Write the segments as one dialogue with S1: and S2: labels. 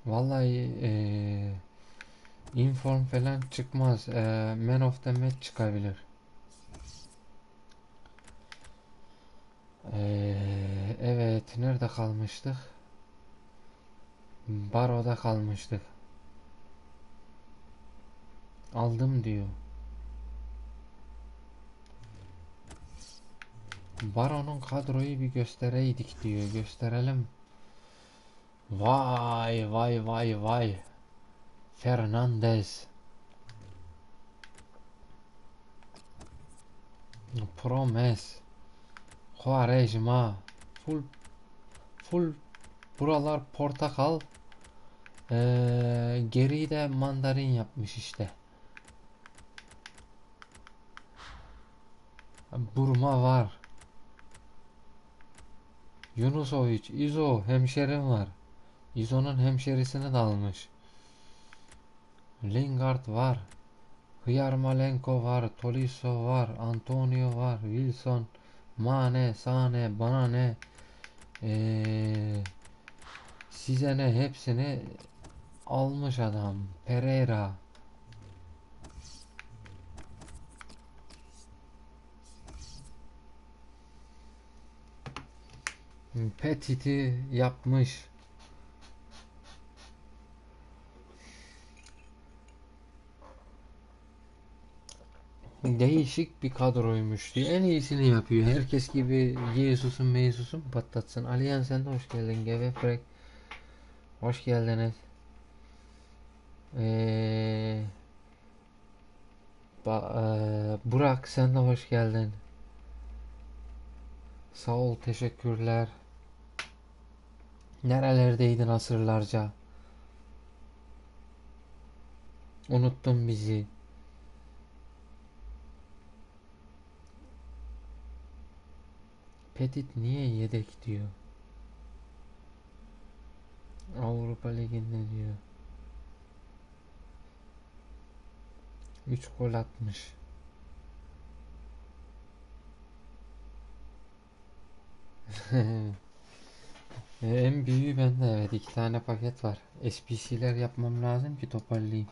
S1: Vallahi inform falan çıkmaz. Man of the match çıkabilir. Evet, nerede kalmıştık? Baro'da kalmıştık. Aldım diyor. Baro'nun kadroyu bir göstereydik diyor. Gösterelim. Vay vay vay vay. Fernandez. Promes. Quaresma. Full full buralar portakal. Geriyi de mandarin yapmış işte. Burma var. Yunusovic, İzo hemşerim var. İzo'nun hemşerisini de almış. Lingard var. Yarmolenko var. Tolisso var. Antonio var. Wilson. Mane, Sane, bana ne? Size ne? Hepsini almış adam. Pereira. Petit'i yapmış. Değişik bir kadroymuş diyor. En iyisini yapıyor. Herkes gibi Jesus'un patlatsın. Aliyan sen de hoş geldin. Gevefrek hoş geldiniz. Ee, Burak sen de hoş geldin. Sağ ol, teşekkürler. Nerelerdeydin asırlarca? Unuttun bizi. Petit niye yedek diyor. Avrupa Ligi'nde diyor. 3 gol atmış. En büyüğü bende, evet, 2 tane paket var. SPC'ler yapmam lazım ki toparlayayım.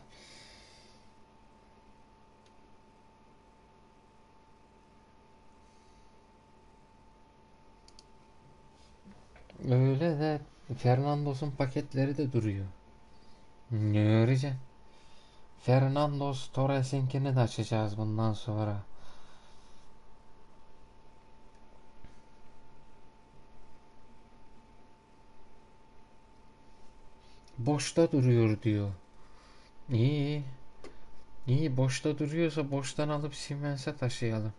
S1: Öyle de Fernandos'un paketleri de duruyor. Ne öğreneceksin? Fernandos Torres'inkini de açacağız bundan sonra. Boşta duruyor diyor. İyi. İyi, boşta duruyorsa boştan alıp Siemens'e taşıyalım.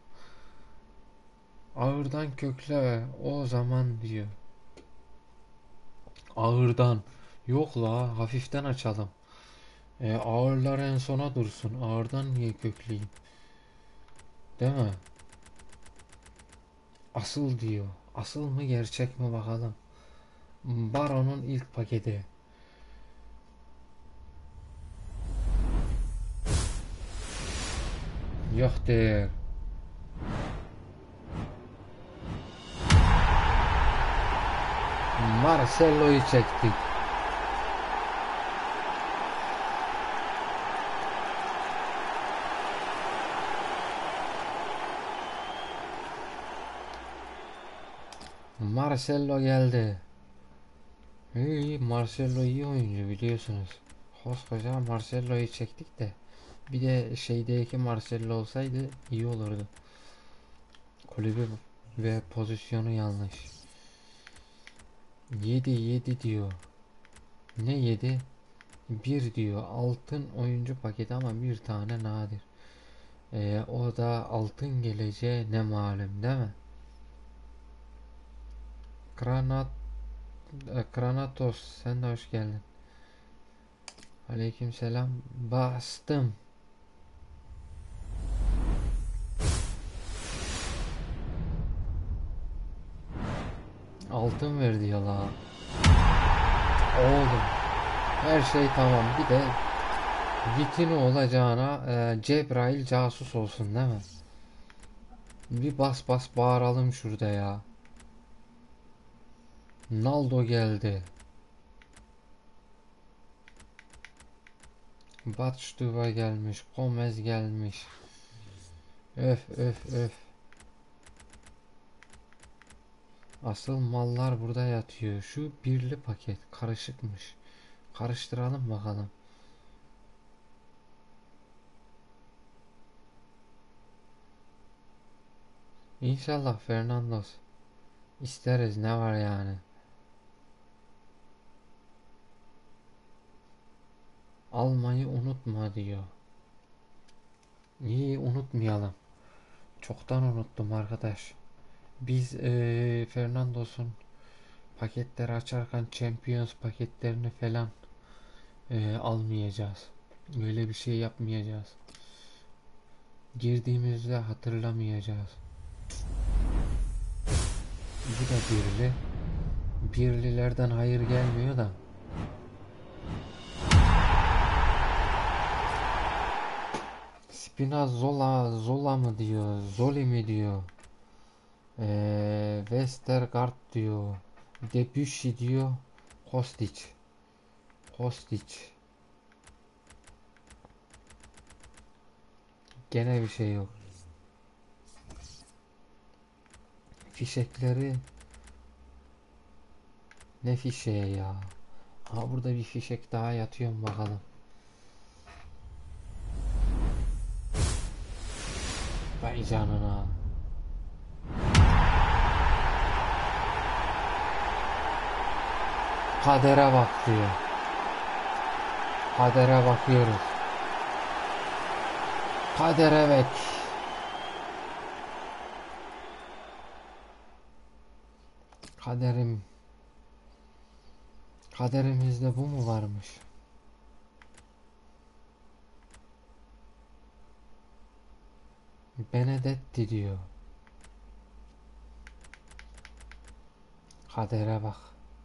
S1: Ağırdan kökle o zaman diyor. Ağırdan. Yok la, hafiften açalım. Ağırlar en sona dursun. Ağırdan niye kökleyeyim? Değil mi? Asıl diyor. Asıl mı gerçek mi bakalım. Baron'un ilk paketi. Yok der. Marcelo'yu çektik. Marcelo geldi. İyi, Marcelo iyi oyuncu biliyorsunuz. Koskoca Marcelo'yu çektik de. Bir de şeydeki Marcelo olsaydı iyi olurdu. Kulübü ve pozisyonu yanlış. 7 diyor. Ne 7? Bir diyor. Altın oyuncu paketi ama bir tane nadir. O da altın geleceği ne malum değil mi? Granat, Granatos sen de hoş geldin. Aleykümselam. Bastım. Altın verdi ya la. Oğlum. Her şey tamam. Bir de Vitino olacağına Cebrail casus olsun değil mi? Bir bas bas bağıralım şurada ya. Naldo geldi. Batştuva gelmiş. Gomez gelmiş. Öf öf öf. Asıl mallar burada yatıyor. Şu birli paket karışıkmış. Karıştıralım bakalım. İnşallah Fernandos. İsteriz, ne var yani. Almayı unutma diyor. İyi, unutmayalım. Çoktan unuttum arkadaş. Biz Fernandos'un paketleri açarken Champions paketlerini falan almayacağız. Öyle bir şey yapmayacağız. Girdiğimizde hatırlamayacağız. Bu da birli. Birlilerden hayır gelmiyor da. Spinazzola mı diyor, Zoli mi diyor, Westergaard diyor, Debussy diyor, Kostic. Gene bir şey yok. Fişekleri ne fişeği ya? Ha, burada bir fişek daha yatıyor mu bakalım. Vay canına. Kadere bak diyor. Kadere bakıyoruz. Kadere bek. Kaderim. Kaderimizde bu mu varmış? Benedetti diyor. Kadere bak.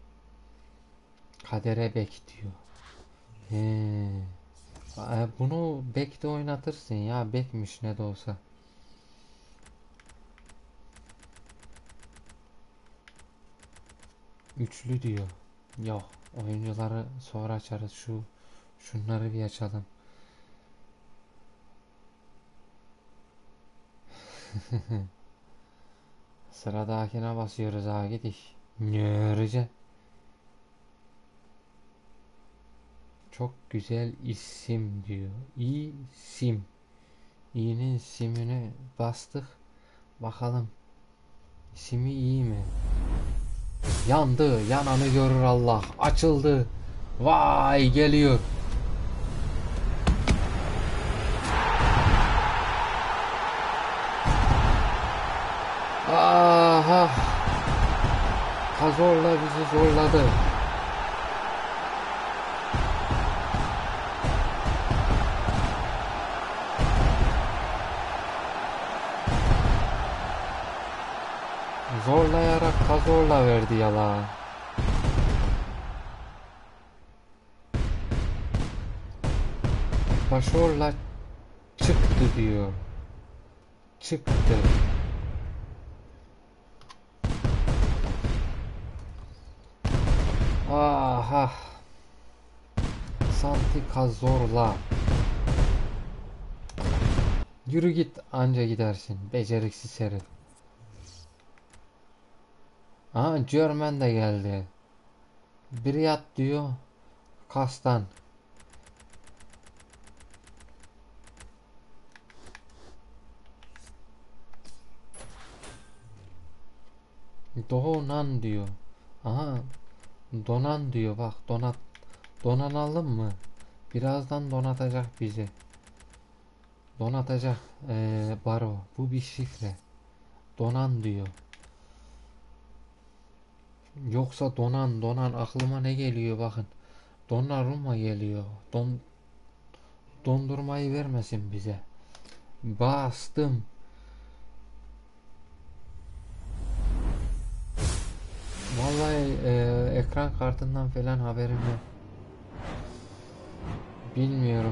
S1: Kadere bek diyor. He. Bunu bekte oynatırsın ya. Bekmiş ne de olsa. Üçlü diyor. Yok. Oyuncuları sonra açarız. Şunları bir açalım. Sıradakine basıyoruz ha, gidiş. Nörece. Çok güzel isim diyor. İsim. İ'nin simini bastık. Bakalım. İsmi iyi mi? Yandı. Yananı görür Allah. Açıldı. Vay, geliyor. Aha. Kazorla bizi zorladı. Zorlayarak kazorla verdi yala. Başorla çıktı diyor. Çıktı. Aha. Santi kazorla. Yürü git, anca gidersin. Beceriksiz herif. Aha, German de geldi. Biri yat diyor. Kastan. Donan diyor. Aha, donan diyor, bak donanalım mı? Birazdan donatacak bizi. Donatacak Baro. Bu bir şifre. Donan diyor. Yoksa donan aklıma ne geliyor bakın. Donnarumma geliyor. Dondurmayı vermesin bize. Bastım. Vallahi ekran kartından falan haberim yok. Bilmiyorum.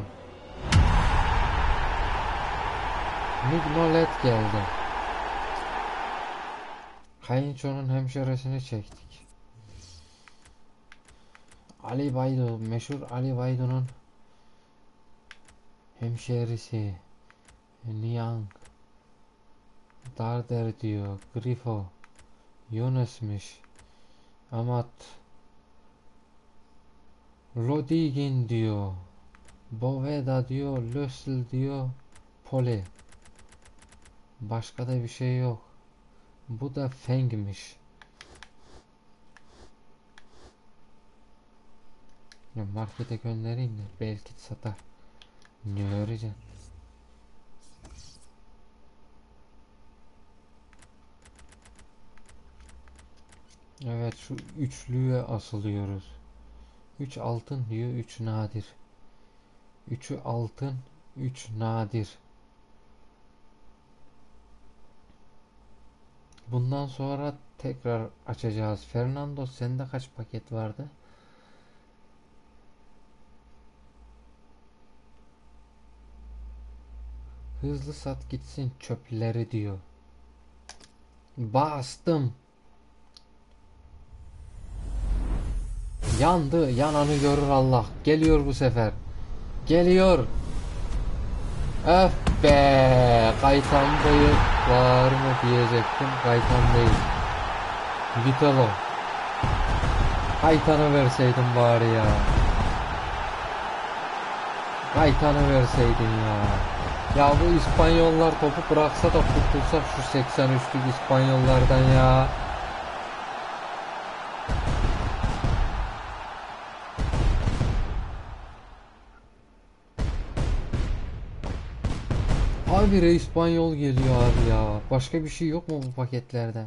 S1: Mignolet geldi. Kayınçonun hemşeresini çektik. Ali Baydo, meşhur Ali Baydo'nun Hemşerisi. Niang. Darder diyor. Grifo. Yunus'muş. Amat. Rodigin diyor. Boveda diyor. Lössl diyor. Poli. Başka da bir şey yok. Bu da Feng'miş. Markete göndereyim de belki satar. Ne öğreneceksin? Evet, şu üçlüye asılıyoruz. 3 altın diyor, 3 nadir. 3'ü altın, 3 nadir. Bundan sonra tekrar açacağız. Fernando, sende kaç paket vardı? Hızlı sat gitsin çöpleri diyor. Bastım. Yandı. Yananı görür Allah. Geliyor bu sefer. Geliyor. Öf be. Kaytan Bey'i var mı diyecektim. Kaytan değil. Vitalo. Kaytan'ı verseydim bari ya. Kaytan'ı verseydin ya. Ya bu İspanyollar topu bıraksa da kurtulsak şu 83'lük İspanyollardan ya. Habire İspanyol geliyor abi ya. Başka bir şey yok mu bu paketlerde?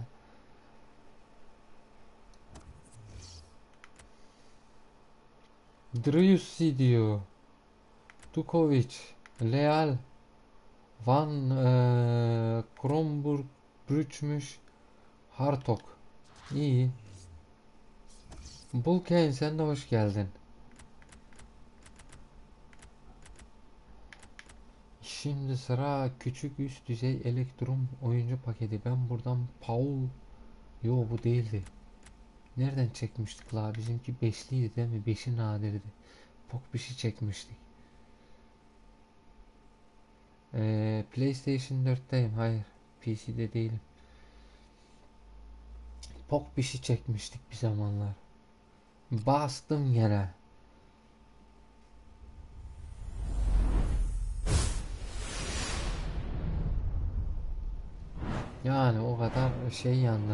S1: Driussi diyor. Dukovic. Leal. Van Kronburg Brüçmüş. Hartog. İyi. Bulken, sen de hoş geldin. Şimdi sıra küçük üst düzey elektron oyuncu paketi. Ben buradan Paul... Yo, bu değildi. Nereden çekmiştik la? Bizimki beşliydi değil mi? Beşi nadirdi. Pok bir şey çekmiştik. PlayStation 4'teyim. Hayır. PC'de değilim. Pok bir şey çekmiştik bir zamanlar. Bastım gene. Yani o kadar şey yandı.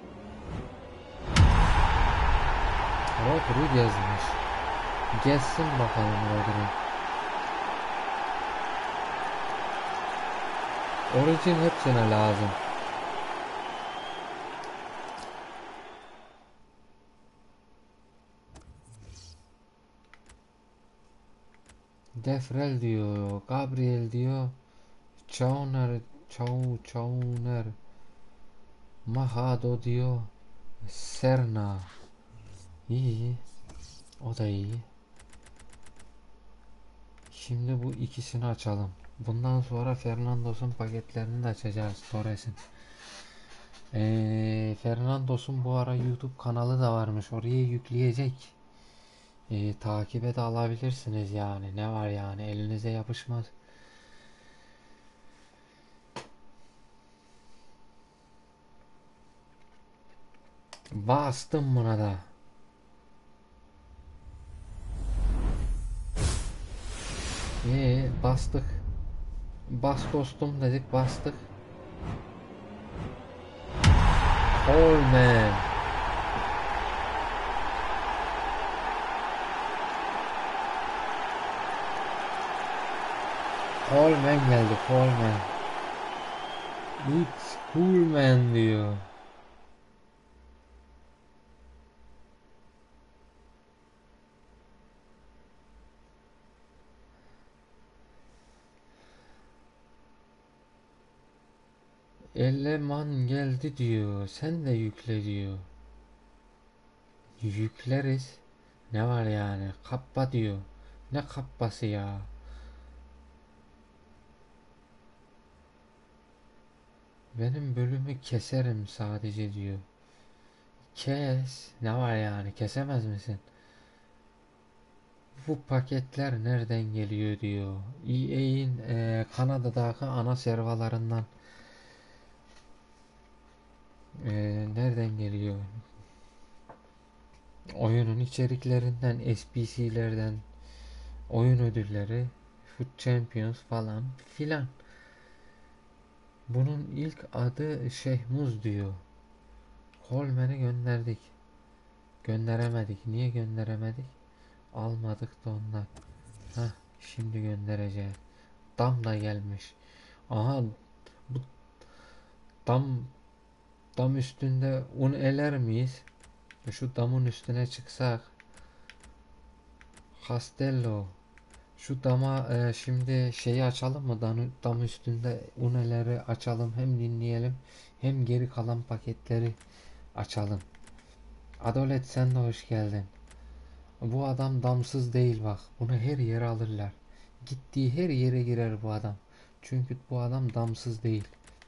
S1: Rodri gezmiş. Gezsin bakalım Rodri. Origin hepsine lazım. Defrel diyor. Gabriel diyor. Chauner. Chauner. Mahado diyor. Serna. İyi. O da iyi. Şimdi bu ikisini açalım. Bundan sonra Fernandos'un paketlerini de açacağız. Torres'in. Fernandos'un bu ara YouTube kanalı da varmış. Oraya yükleyecek. Takibe de alabilirsiniz yani. Ne var yani, elinize yapışmaz. Bastım buna da. Bastık. Bas dostum dedik, bastık. Coleman. Coleman geldi, Coleman. It's Coleman diyor. Eleman geldi diyor. Sen de yükle diyor. Yükleriz. Ne var yani? Kappa diyor. Ne kappası ya? Benim bölümü keserim sadece diyor. Kes. Ne var yani? Kesemez misin? Bu paketler nereden geliyor diyor. EA'in Kanada'daki ana serverlarından nereden geliyor? Oyunun içeriklerinden, SPC'lerden, oyun ödülleri, Food Champions falan filan. Bunun ilk adı Şeyh Muz diyor. Coleman'i gönderdik. Gönderemedik. Niye gönderemedik? Almadık da ondan. Hah, şimdi göndereceğiz. Dam da gelmiş. Aha, bu dam dam üstünde un eler miyiz? Şu damın üstüne çıksak. Castello. Şu dama şimdi şeyi açalım mı? Dam üstünde uneleri açalım. Hem dinleyelim hem geri kalan paketleri açalım. Adolet sen de hoş geldin. Bu adam damsız değil bak. Bunu her yere alırlar. Gittiği her yere girer bu adam. Çünkü bu adam damsız değil.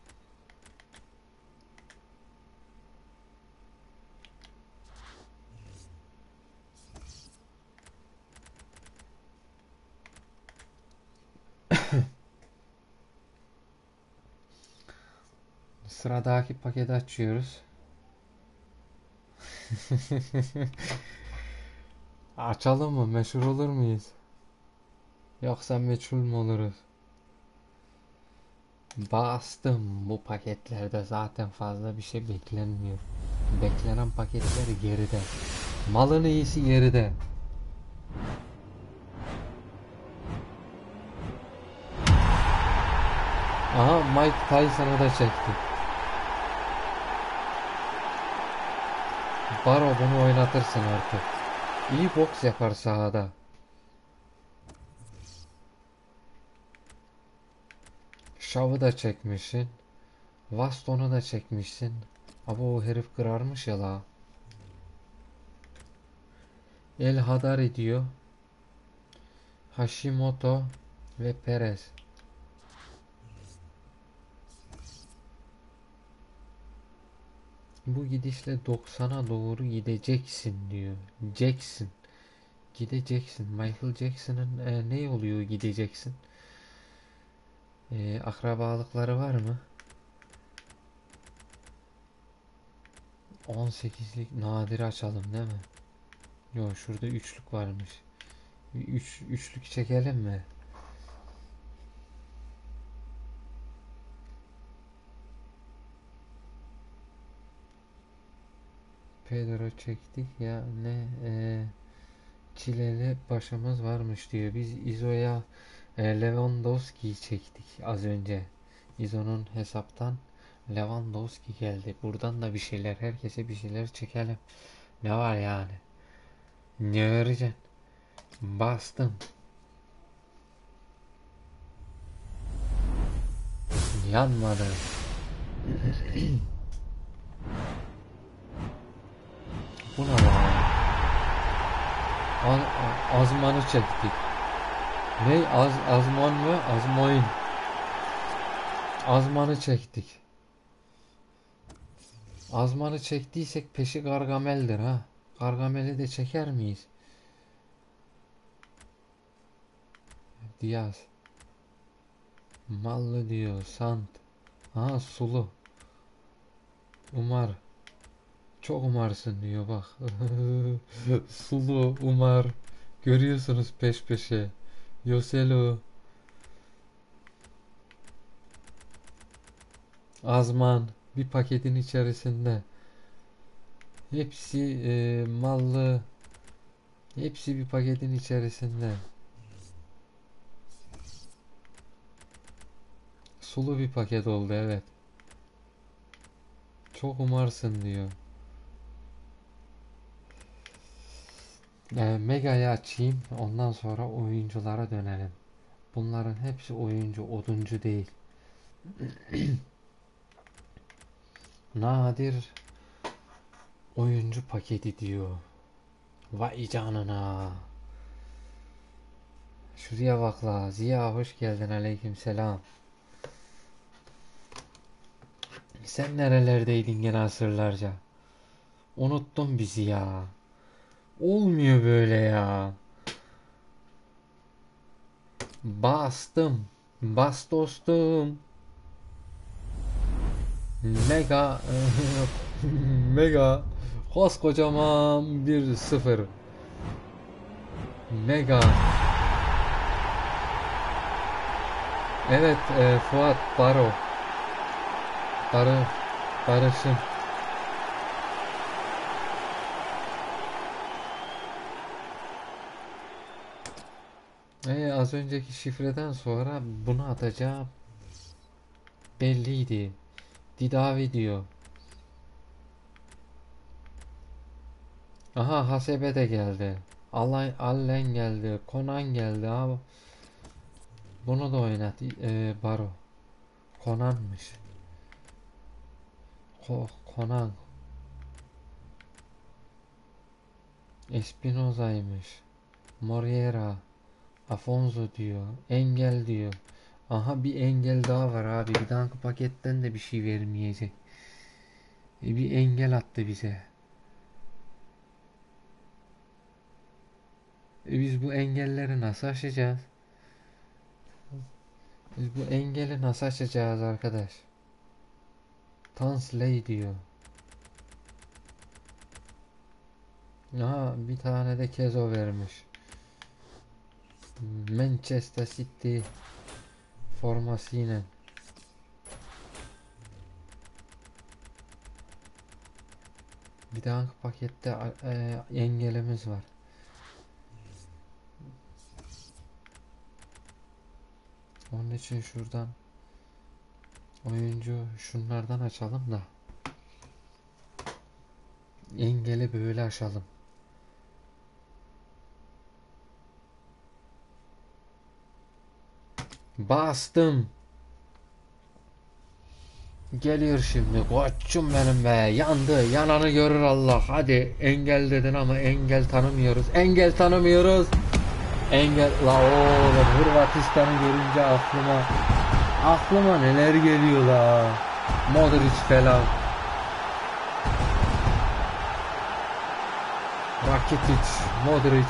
S1: Sıradaki paketi açıyoruz. Açalım mı? Meşhur olur muyuz? Yoksa meçhul mü oluruz? Bastım. Bu paketlerde zaten fazla bir şey beklenmiyor. Beklenen paketler geride. Malın iyisi geride. Aha, Mike Tyson'ı da çekti. Baro bunu oynatırsın artık. İyi boks yapar sahada. Şav'ı da çekmişsin. Vaston'u da çekmişsin. Ama o herif kırarmış ya la. El Hadari diyor. Hashimoto ve Perez. Bu gidişle 90'a doğru gideceksin diyor. Jackson. Gideceksin. Michael Jackson'ın ne oluyor gideceksin? Akrabalıkları var mı? 18'lik nadir açalım değil mi? Yok, şurada üçlük varmış. Üçlük çekelim mi? Pedro çektik ya ne çileli başımız varmış diyor. Biz İzo'ya Lewandowski'yi çektik az önce. İzo'nun hesaptan Lewandowski geldi. Buradan da bir şeyler, herkese bir şeyler çekelim. Ne var yani? Ne vereceksin? Bastım. Yanmadı. Bu ne lan? Azmanı çektik. Ne? Azman mı? Azmoin. Azmanı çektik. Azmanı çektiysek peşi Gargamel'dir ha. Gargamel'i de çeker miyiz? Diaz. Mallı diyor. Sant. Ha, Sulu. Umar. Çok umarsın diyor bak. Sulu, Umar. Görüyorsunuz peş peşe. Yoselu. Azman. Bir paketin içerisinde. Hepsi mallı. Hepsi bir paketin içerisinde. Sulu bir paket oldu, evet. Çok umarsın diyor. Mega'yı açayım. Ondan sonra oyunculara dönelim. Bunların hepsi oyuncu, oduncu değil. Nadir oyuncu paketi diyor. Vay canına. Şuraya bak la. Ziya hoş geldin. Aleyküm selam. Sen nerelerdeydin gene asırlarca? Unuttun bizi ya. Olmuyor böyle ya. Bastım. Bas dostum. Mega mega koskocaman bir sıfır. Mega. Evet, Fuat Baro. Barış'ın. Az önceki şifreden sonra bunu atacağım belliydi. Didavi diyor. Aha, Hasebe de geldi. Allen geldi. Conan geldi abi. Bunu da oynat. Baro. Conan'mış. Conan. Espinoza'ymış. Moreira. Afonso diyor. Engel diyor. Aha, bir engel daha var abi. Bir dahaki paketten de bir şey vermeyecek. Bir engel attı bize. Biz bu engelleri nasıl aşacağız? Biz bu engeli nasıl aşacağız arkadaş? Tansley diyor. Aha, bir tane de Kezo vermiş. Manchester City forması yine. Bir dahaki pakette engelimiz var. Onun için şuradan oyuncu şunlardan açalım da engeli böyle aşalım. Bastım. Geliyor şimdi. Koçum benim be. Yandı. Yananı görür Allah. Hadi, engel dedin ama engel tanımıyoruz. Engel tanımıyoruz. Engel la oğlum, Hırvatistan'ı görünce aklıma neler geliyor la. Modric falan. Rakitic, Modric.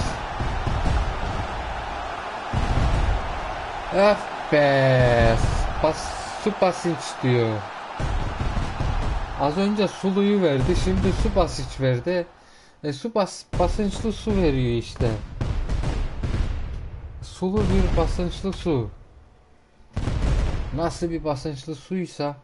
S1: FPS. Subasic diyor. Az önce suluyu verdi, şimdi Subasic verdi. Basınçlı su veriyor işte. Sulu bir basınçlı su. Nasıl bir basınçlı suysa.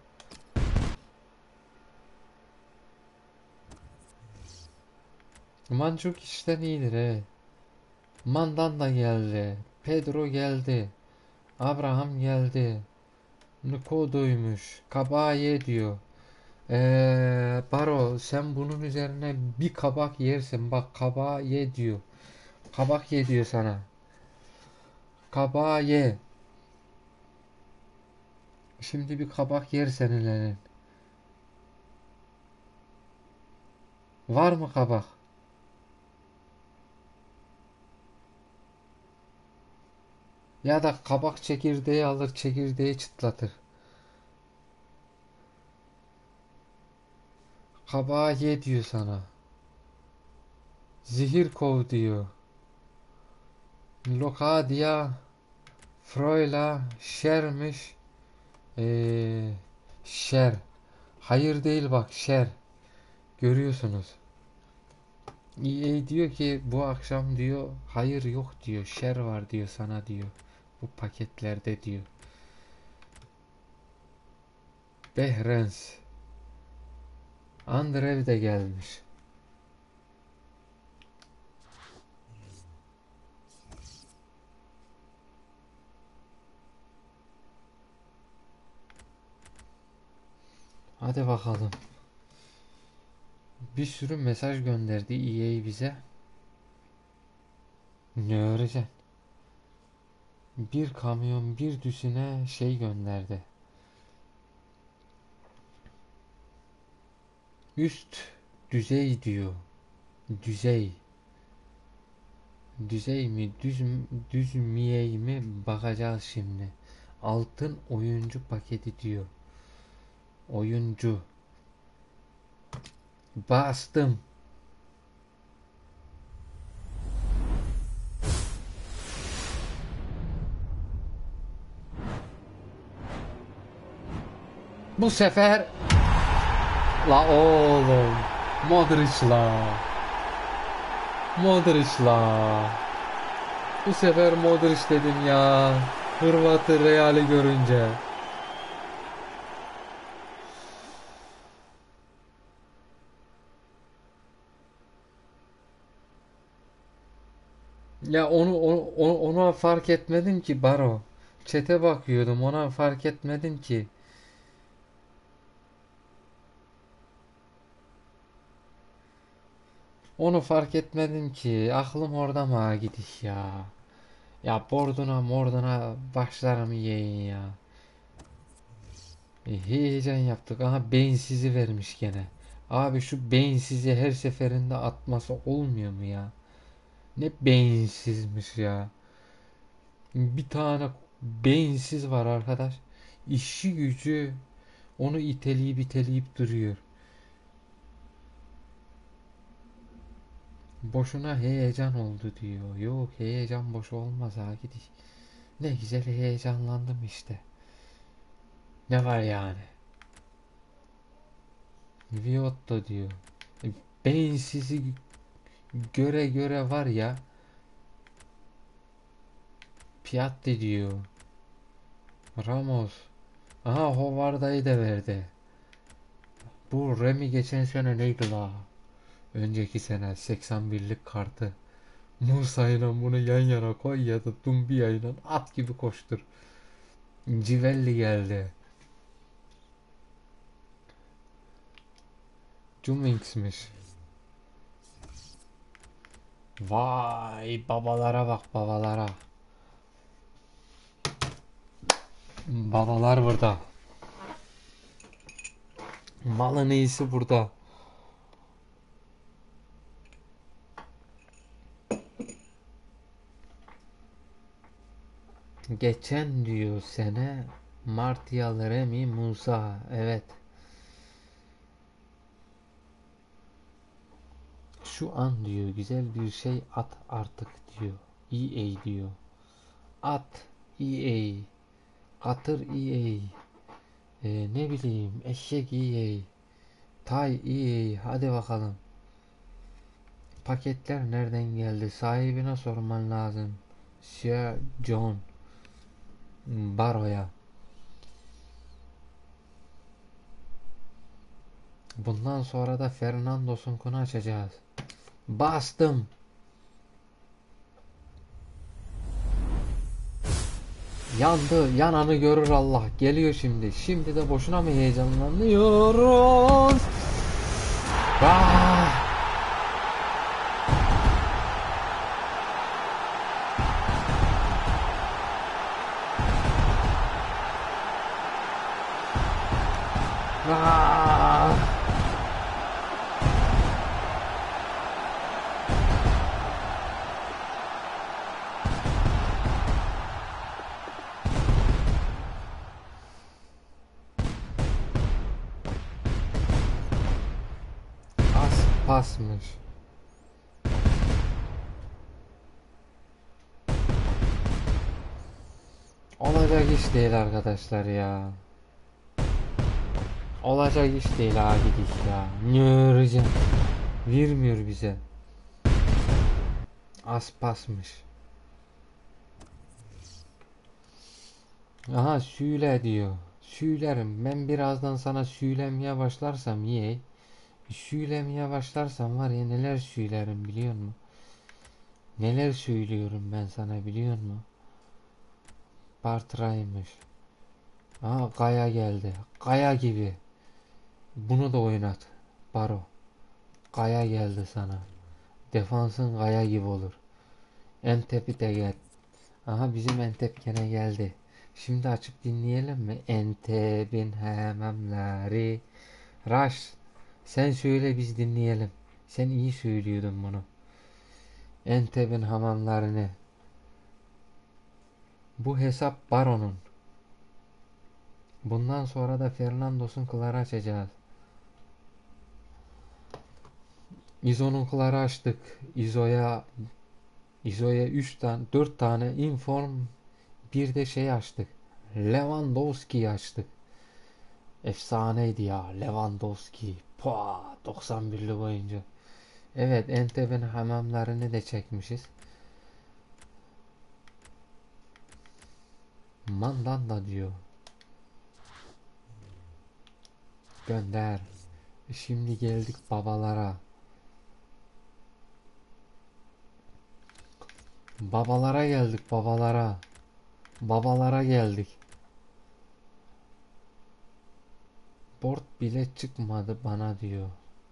S1: Mancuk işten iyidir he. Mandanda geldi. Pedro geldi. Abraham geldi. Nkodo'ymuş. Kabaye diyor. Baro, sen bunun üzerine bir kabak yersin. Bak, kabağı ye diyor. Kabak ye diyor sana. Kabağı ye. Şimdi bir kabak yer seninle. Var mı kabak? Ya da kabak çekirdeği alır, çekirdeği çıtlatır. Kabağı ye diyor sana. Zehir kov diyor. Lokadia, Froyla, şermiş. Şer. Hayır değil bak, şer. Görüyorsunuz. EA diyor ki bu akşam diyor hayır yok diyor. Şer var diyor sana diyor. Bu paketlerde diyor. Behrens. Andrev de gelmiş. Hadi bakalım. Bir sürü mesaj gönderdi EA bize. Ne öğreceksin? Bir kamyon bir düzine şey gönderdi. Üst düzey diyor. Düzey. Düzey mi düz miyey mi bakacağız şimdi. Altın oyuncu paketi diyor. Oyuncu. Bastım. Bu sefer la oğlum. Modric la. Modric la. Bu sefer Modric dedim ya. Hırvat'ı Real'i görünce. Ya ona fark etmedim ki Baro. Çete bakıyordum, ona fark etmedim ki. Onu fark etmedim ki. Aklım orada mı gidiş ya. Ya borduna morduna başlarım yiyin ya. Heyecan yaptık. Aha beyinsizi vermiş gene. Abi şu beyinsizi her seferinde atması olmuyor mu ya? Ne beyinsizmiş ya. Bir tane beyinsiz var arkadaş. İşi gücü onu iteleyip duruyor. Boşuna heyecan oldu diyor. Yok heyecan boş olmaz ha gidiş. Ne güzel heyecanlandım işte. Ne var yani? Viyotto diyor. Beyinsizi göre var ya. Piatti diyor. Ramos. Aha Hovarda'yı da verdi. Bu Remy geçen sene neydi la? Önceki sene 81'lik kartı. Musa ile bunu yan yana koy ya da Dumbia ile at gibi koştur. Civelli geldi. Jummings'miş. Vay babalara bak babalara. Babalar burada. Malın iyisi burada. Geçen diyor sene Martial Remy Musa. Evet. Şu an diyor güzel bir şey at artık diyor. EA diyor. At EA. Katır EA. Ne bileyim eşek EA. Tay EA. Hadi bakalım. Paketler nereden geldi? Sahibine sorman lazım. Sir John Baro'ya. Bundan sonra da Fernandos'unkunu açacağız. Bastım. Yandı. Yananı görür Allah. Geliyor şimdi. Şimdi de boşuna mı heyecanlanıyoruz? Ah! Ah! Az pasmış. Olacak iş değil arkadaşlar ya. Olacak iş değil ha gidiş ya. Ne öreceğim? Vermiyor bize. Az pasmış. Aha süyle diyor. Sülerim. Ben birazdan sana söylemeye başlarsam ye. Söylemeye başlarsam var ya neler söylerim biliyor musun? Neler söylüyorum ben sana biliyor musun? Bartra'ymış. Aha Kaya geldi. Kaya gibi. Bunu da oynat. Baro. Kaya geldi sana. Defansın Kaya gibi olur. Entep'i de gel. Aha bizim Entep gene geldi. Şimdi açıp dinleyelim mi? Entep'in hamamları. Raş. Sen söyle biz dinleyelim. Sen iyi söylüyordun bunu. Entep'in hamamlarını. Bu hesap Baron'un. Bundan sonra da Fernandos'un kıları açacağız. İzo'nun kıları açtık. İzo'ya 3 tane 4 tane inform bir de şey açtık. Lewandowski'yi açtık. Efsaneydi ya. Lewandowski. Pua, 91'lik oyuncu. Evet, Entebe'nin hamamlarını da çekmişiz. Mandanda diyor. Gönder. Şimdi geldik babalara. Babalara geldik, babalara. Babalara geldik. Board bile çıkmadı bana diyor.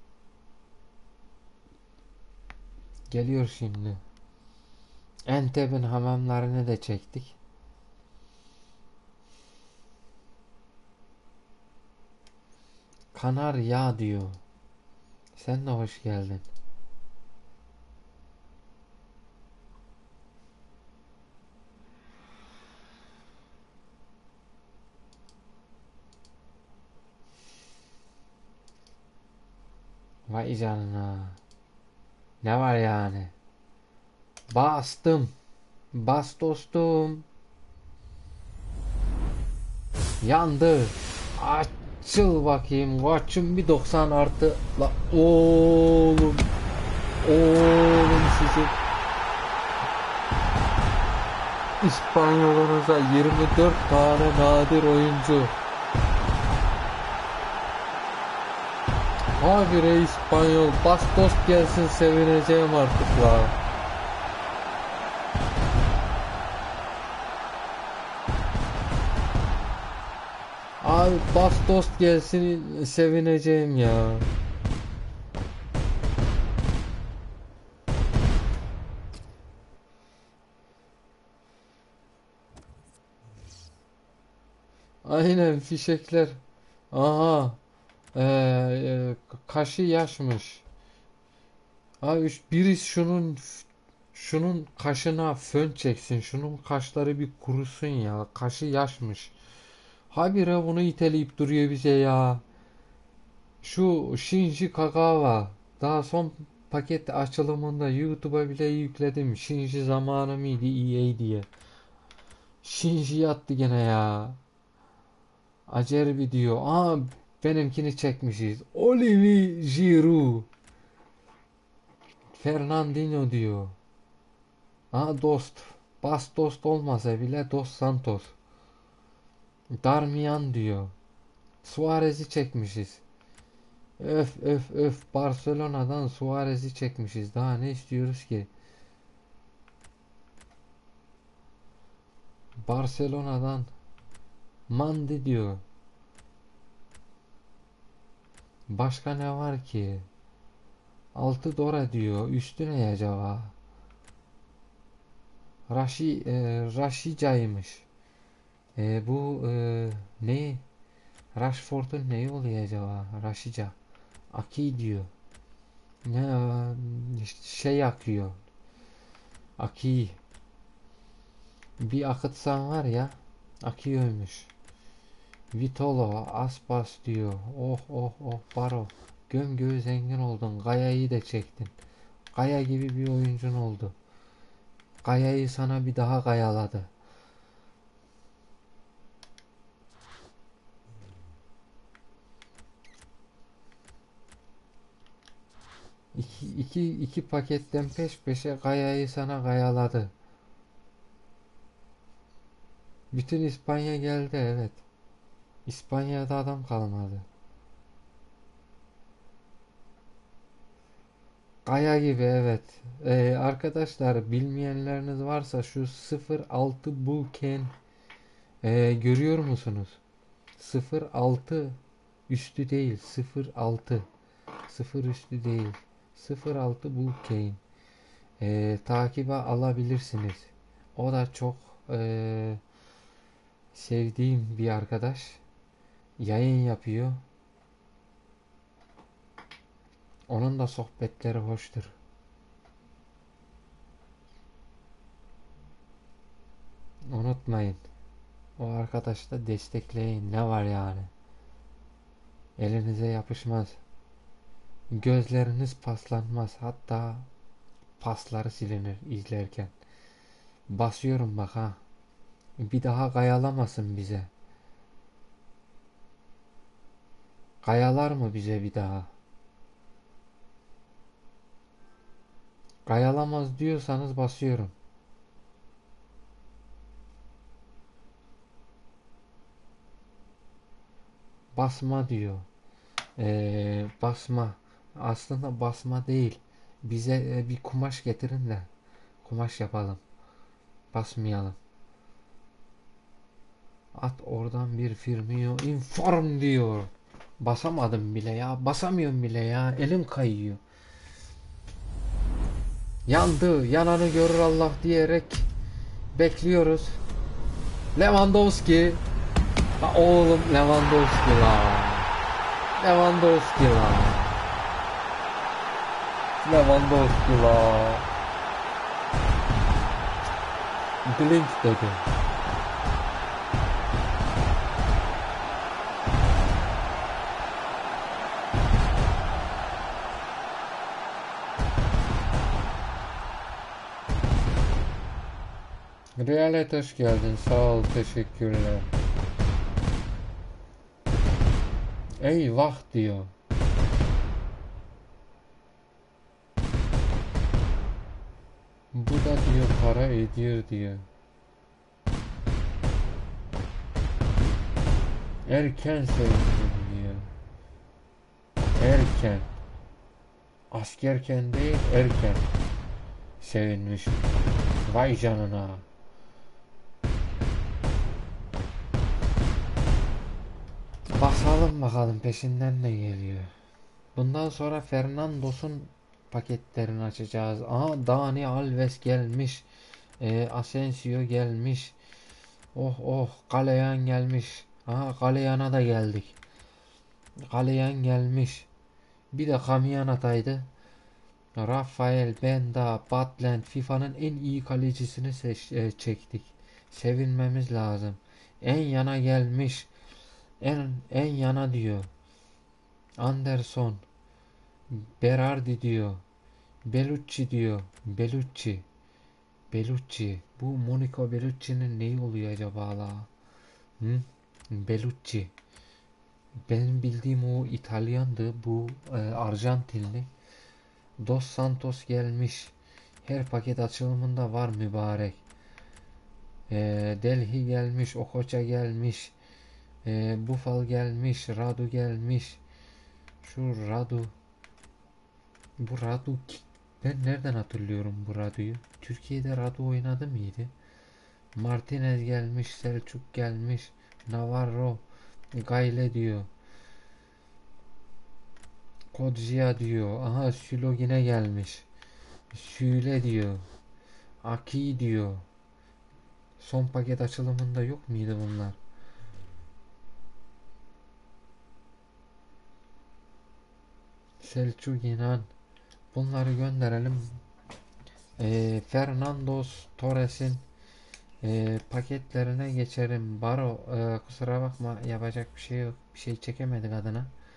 S1: Geliyor şimdi. Enteb'in hamamlarını da çektik. Kanarya diyor. Sen de hoş geldin. Vay canına. Ne var yani? Bastım. Bas dostum. Yandı. Açıl bakayım. Koçum bir 90 artı. La oğlum. Oğlum sizi. İspanyolunuza 24 tane nadir oyuncu. Habire İspanyol. Bastos gelsin sevineceğim artık la. Abi Bastos gelsin sevineceğim ya. Aynen fişekler. Aha. Kaşı yaşmış. Abi birisi şunun kaşına fön çeksin. Şunun kaşları bir kurusun ya. Kaşı yaşmış. Habire bunu iteleyip duruyor bize ya. Şu Shinji Kagawa. Daha son paket açılımında YouTube'a bile yükledim. Shinji zamanı mıydı EA diye. Shinji yattı gene ya. Acerbi diyor. Aa, benimkini çekmişiz. Olivier Giroud. Fernandinho diyor. Aa, dost. Bas dost olmasa bile Dos Santos. Darmian diyor. Suarez'i çekmişiz. Öf öf öf. Barcelona'dan Suarez'i çekmişiz. Daha ne istiyoruz ki? Barcelona'dan Mandi diyor. Başka ne var ki? 6 Dora diyor. Üstü ne acaba? Raşica'ymış. Bu ne? Rashford'un neyi oluyor acaba? Raşica. Aki diyor. Ne şey akıyor. Aki. Bir akıtsan var ya. Akıyormuş. Vitolo. Aspas diyor. Oh oh oh baro. Göm göğü zengin oldun. Gaya'yı da çektin. Gaya gibi bir oyuncun oldu. Gaya'yı sana bir daha gayaladı. İki paketten peş peşe Gaya'yı sana gayaladı. Bütün İspanya geldi, evet. İspanya'da adam kalmadı. Kaya gibi, evet. Arkadaşlar bilmeyenleriniz varsa şu 06 Bulken görüyor musunuz? 06 üstü değil, 06 0 üstü değil. 06 Bulken takibe alabilirsiniz. O da çok sevdiğim bir arkadaş. Yayın yapıyor. Onun da sohbetleri hoştur. Unutmayın. O arkadaşı da destekleyin. Ne var yani? Elinize yapışmaz. Gözleriniz paslanmaz. Hatta pasları silinir izlerken. Basıyorum bak ha. Bir daha gayalamasın bize. Kayalar mı bize bir daha? Kayalamaz diyorsanız basıyorum. Basma diyor. Basma. Aslında basma değil. Bize bir kumaş getirin de kumaş yapalım. Basmayalım. At oradan bir firmio inform diyor. Basamadım bile ya. Basamıyorum bile ya. Elim kayıyor. Yandı. Yananı görür Allah diyerek bekliyoruz. Lewandowski. La oğlum Lewandowski la. Lewandowski la. Lewandowski la. Blink dedi. Realet hoş geldin. Sağ ol. Teşekkürler. Eyvah diyor. Bu da diyor para ediyor diyor. Erken sevindim diyor. Erken. Askerken değil erken sevinmiş. Vay canına. Basalım bakalım peşinden ne geliyor. Bundan sonra Fernandos'un paketlerini açacağız. Aha Dani Alves gelmiş. Asensio gelmiş. Oh oh Galeyan gelmiş. Aha Galeyan'a da geldik. Galeyan gelmiş. Bir de Kamiyan ataydı. Rafael, Benda, Butland FIFA'nın en iyi kalecisini çektik. Sevinmemiz lazım. En yana gelmiş. En yana diyor. Anderson, Berardi diyor. Bellucci diyor. Bellucci. Bu Monaco Bellucci'nin neyi oluyor acaba la? Hı? Bellucci. Benim bildiğim o İtalyandı. Bu Arjantinli. Dos Santos gelmiş. Her paket açılımında var mübarek. Delhi gelmiş. Okocha gelmiş. Bufal gelmiş. Radu gelmiş. Şu Radu. Bu Radu ben nereden hatırlıyorum bu Radu'yu? Türkiye'de Radu oynadı mıydı? Martinez gelmiş. Selçuk gelmiş. Navarro. Gayle diyor. Kodzia diyor. Aha Sülo yine gelmiş. Süle diyor. Aki diyor. Son paket açılımında yok muydu bunlar? Selçuk İnan. Bunları gönderelim. Fernandos Torres'in paketlerine geçerim. Baro kusura bakma yapacak bir şey yok. Bir şey çekemedik adına.